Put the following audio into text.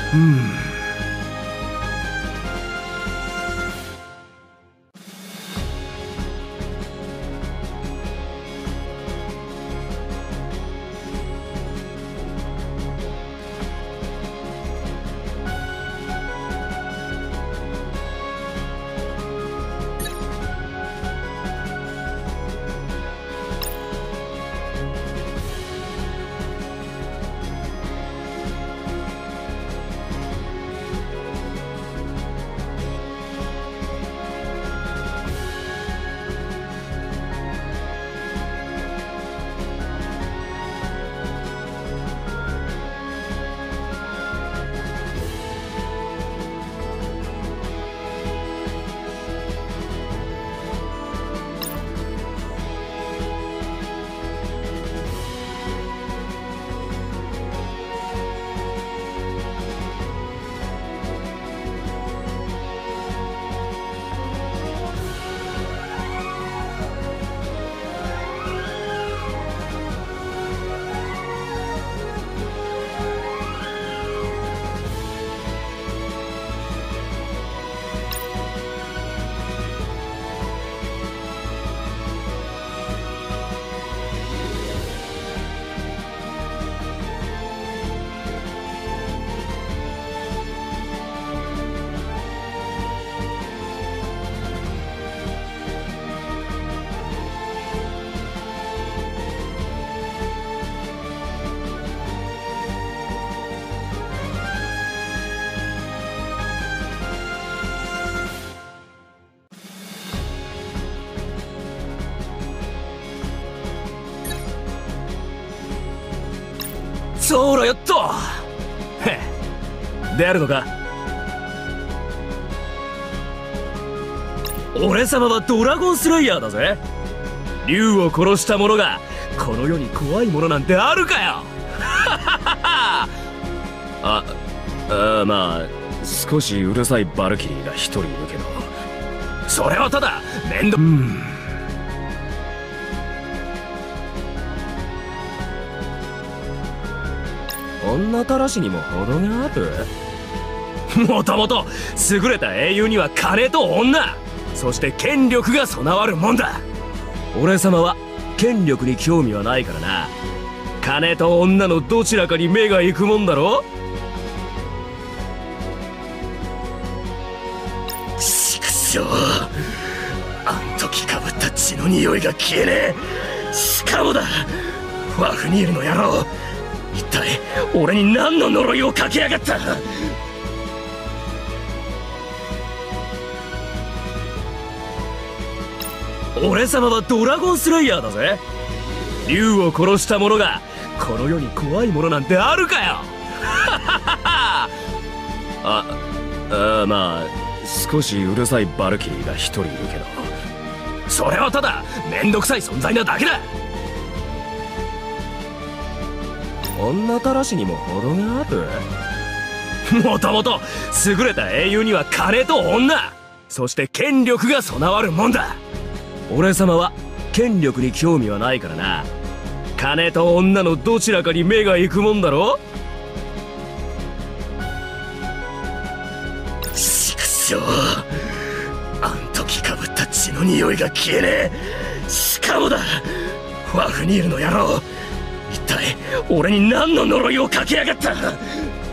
うん。そうらよっと。へっ、であるのか。俺様はドラゴンスレイヤーだぜ。竜を殺した者がこの世に怖いものなんてあるかよ。まあ少しうるさいバルキリーが一人いるけど、それはただ面倒。女たらしにも程がある。もともと優れた英雄には金と女、そして権力が備わるもんだ。俺様は権力に興味はないからな。金と女のどちらかに目が行くもんだろ。ちくしょう、あん時かぶった血の匂いが消えねえ。しかもだ、ワフニールの野郎、一体俺に何の呪いをかけやがった。俺様はドラゴンスレイヤーだぜ。竜を殺した者がこの世に怖いものなんてあるかよ。まあ少しうるさいバルキリーが一人いるけど、それはただめんどくさい存在なだけだ。女たらしにも程がある。もともと優れた英雄には金と女、そして権力が備わるもんだ。俺様は権力に興味はないからな。金と女のどちらかに目が行くもんだろ。ちくしょう、あん時かぶった血の匂いが消えねえ。しかもだ、ワフニールの野郎、一体俺に何の呪いをかけやがった。